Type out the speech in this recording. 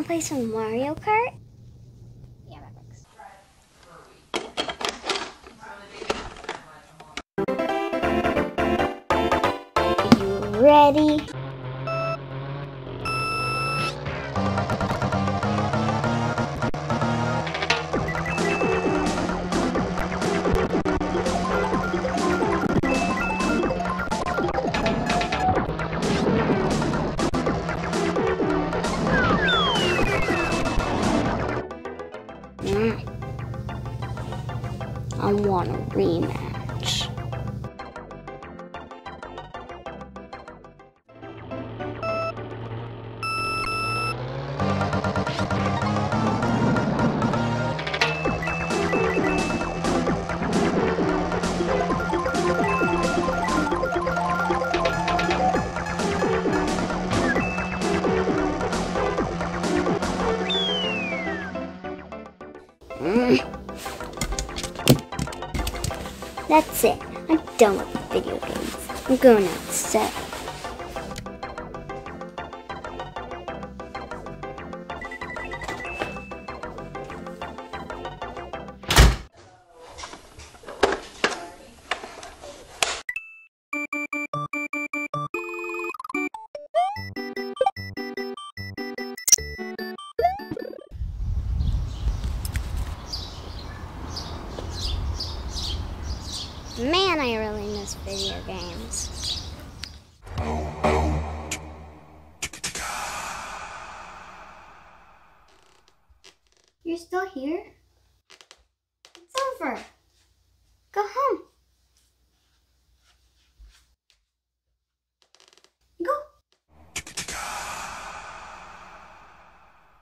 wanna play some Mario Kart? Yeah, that works. Are you ready? I want a rematch. That's it. I'm done with video games. I'm going outside. Man, I really miss video games. You're still here? It's over. Go home.